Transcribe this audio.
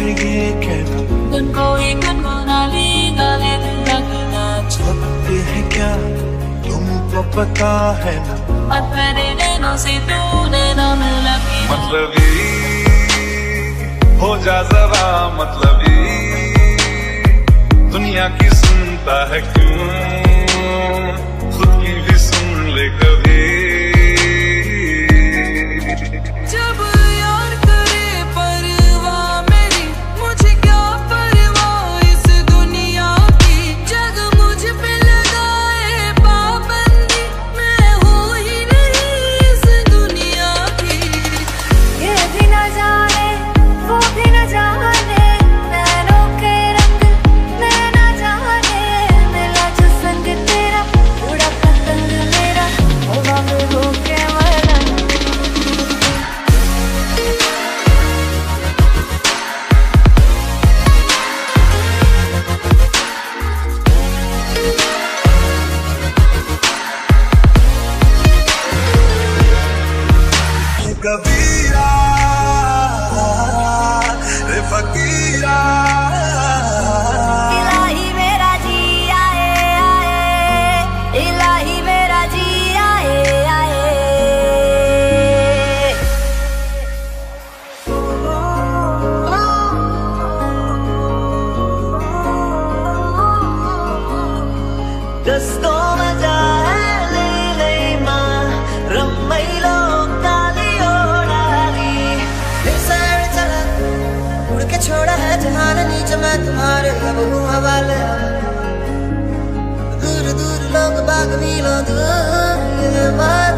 है ये कहना, गन कोई गनगुनाली गाली लगना लगते है क्या तुमको पता है ना, बात मेरे नैनों से तूने ना मिला की मतलबी हो जा जरा मतलबी, दुनिया की सुनता है क्यों, खुद की भी सुन ले कभी। जब यार करे परवाह मेरी, मुझे क्या परवाह इस दुनिया की, जग मुझ पे लगाए पाबंदी, मैं हूँ ही नहीं इस दुनिया की। ये भी न जाने वो भी न जाने, नैनों के रंग मैं न जाने, मिला जो संग तेरा उड़ा पतंग मेरा, हवा में होके मरना। कबीरा रे फकीरा, इलाही मेरा जी आए आए, इलाही मेरा जी आए आए। Gusto majalay ma ramay उड़ के छोड़ा है जहान नीचे, मैं तुम्हारे अब हूँ हवाले, दूर दूर लोग बाग मीलों दूर।